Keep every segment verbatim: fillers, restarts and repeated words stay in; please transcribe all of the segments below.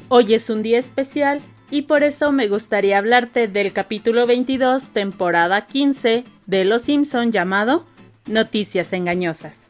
Hoy es un día especial y por eso me gustaría hablarte del capítulo veintidós, temporada quince de Los Simpson llamado Noticias Engañosas.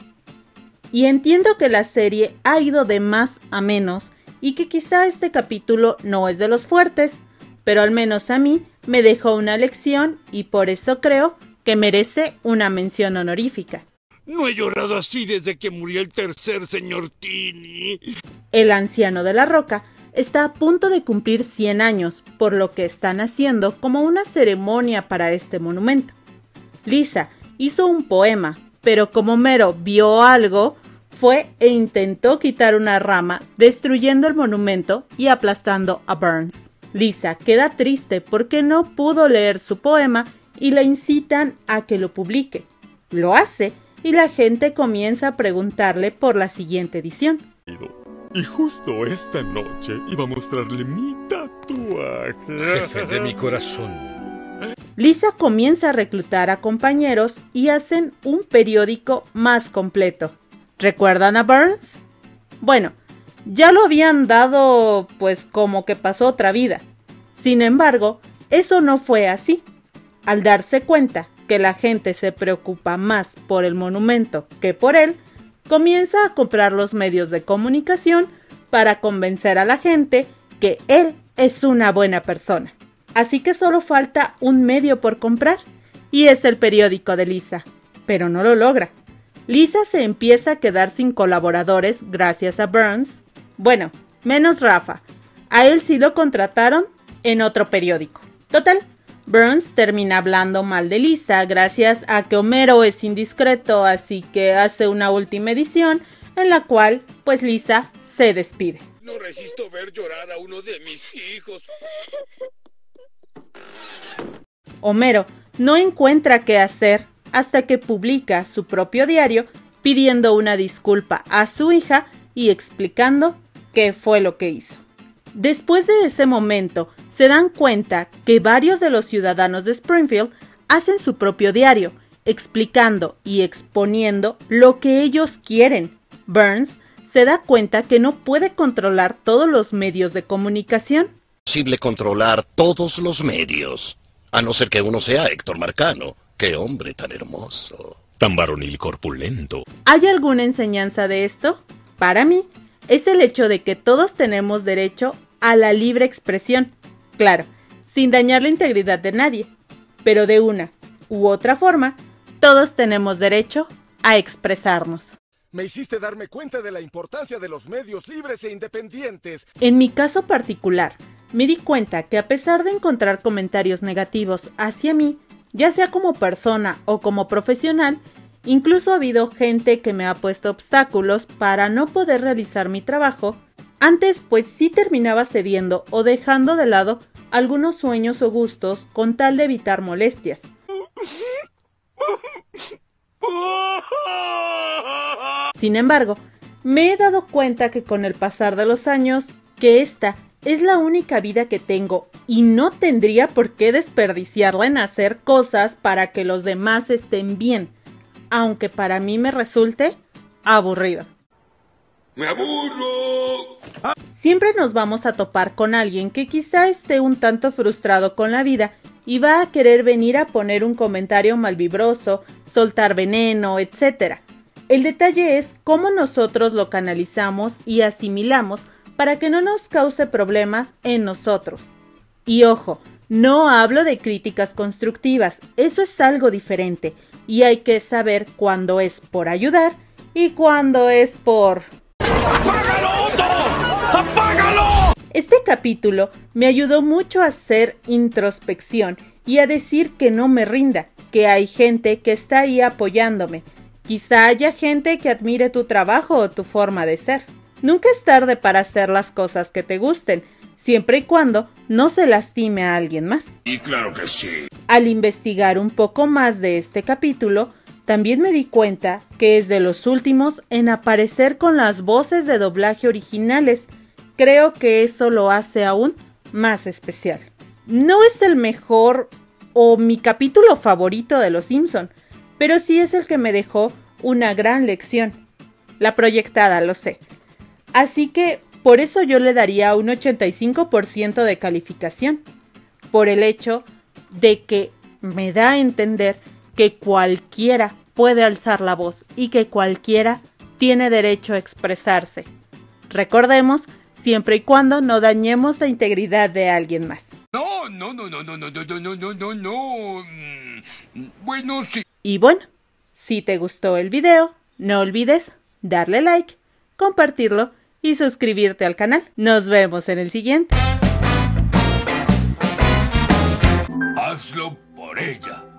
Y entiendo que la serie ha ido de más a menos y que quizá este capítulo no es de los fuertes, pero al menos a mí me dejó una lección y por eso creo que merece una mención honorífica. No he llorado así desde que murió el tercer señor Tini. El anciano de la roca está a punto de cumplir cien años, por lo que están haciendo como una ceremonia para este monumento. Lisa hizo un poema, pero como Homero vio algo, fue e intentó quitar una rama, destruyendo el monumento y aplastando a Burns. Lisa queda triste porque no pudo leer su poema y la incitan a que lo publique. Lo hace y la gente comienza a preguntarle por la siguiente edición. Y justo esta noche iba a mostrarle mi tatuaje. Jefe de mi corazón. Lisa comienza a reclutar a compañeros y hacen un periódico más completo. ¿Recuerdan a Burns? Bueno, ya lo habían dado, pues como que pasó otra vida. Sin embargo, eso no fue así. Al darse cuenta que la gente se preocupa más por el monumento que por él, comienza a comprar los medios de comunicación para convencer a la gente que él es una buena persona. Así que solo falta un medio por comprar, y es el periódico de Lisa, pero no lo logra. Lisa se empieza a quedar sin colaboradores gracias a Burns. Bueno, menos Rafa. A él sí lo contrataron en otro periódico. Total, Burns termina hablando mal de Lisa gracias a que Homero es indiscreto, así que hace una última edición en la cual, pues Lisa se despide. No resisto ver llorar a uno de mis hijos. Homero no encuentra qué hacer hasta que publica su propio diario pidiendo una disculpa a su hija y explicando qué fue lo que hizo. Después de ese momento, se dan cuenta que varios de los ciudadanos de Springfield hacen su propio diario, explicando y exponiendo lo que ellos quieren. Burns se da cuenta que no puede controlar todos los medios de comunicación. Es posible controlar todos los medios, a no ser que uno sea Héctor Marcano. ¡Qué hombre tan hermoso! Tan varonil y corpulento. ¿Hay alguna enseñanza de esto? Para mí, es el hecho de que todos tenemos derecho a la libre expresión. Claro, sin dañar la integridad de nadie, pero de una u otra forma, todos tenemos derecho a expresarnos. Me hiciste darme cuenta de la importancia de los medios libres e independientes. En mi caso particular, me di cuenta que a pesar de encontrar comentarios negativos hacia mí, ya sea como persona o como profesional, incluso ha habido gente que me ha puesto obstáculos para no poder realizar mi trabajo. Antes pues sí terminaba cediendo o dejando de lado algunos sueños o gustos con tal de evitar molestias. Sin embargo, me he dado cuenta que con el pasar de los años, que esta es la única vida que tengo y no tendría por qué desperdiciarla en hacer cosas para que los demás estén bien, aunque para mí me resulte aburrido. ¡Me aburro! Siempre nos vamos a topar con alguien que quizá esté un tanto frustrado con la vida y va a querer venir a poner un comentario malvibroso, soltar veneno, etcétera. El detalle es cómo nosotros lo canalizamos y asimilamos para que no nos cause problemas en nosotros. Y ojo, no hablo de críticas constructivas, eso es algo diferente y hay que saber cuándo es por ayudar y cuándo es por... ¡Apágalo, Otto! ¡Apágalo! Este capítulo me ayudó mucho a hacer introspección y a decir que no me rinda, que hay gente que está ahí apoyándome. Quizá haya gente que admire tu trabajo o tu forma de ser. Nunca es tarde para hacer las cosas que te gusten, siempre y cuando no se lastime a alguien más. Y claro que sí. Al investigar un poco más de este capítulo, también me di cuenta que es de los últimos en aparecer con las voces de doblaje originales. Creo que eso lo hace aún más especial. No es el mejor o mi capítulo favorito de Los Simpson, pero sí es el que me dejó una gran lección. La proyectada, lo sé. Así que Por eso yo le daría un ochenta y cinco por ciento de calificación, por el hecho de que me da a entender que cualquiera puede alzar la voz y que cualquiera tiene derecho a expresarse. Recordemos, siempre y cuando no dañemos la integridad de alguien más. No, no, no, no, no, no, no, no, no, no, no. Bueno, sí. Y bueno, si te gustó el video, no olvides darle like, compartirlo y suscribirte al canal. Nos vemos en el siguiente. Hazlo por ella.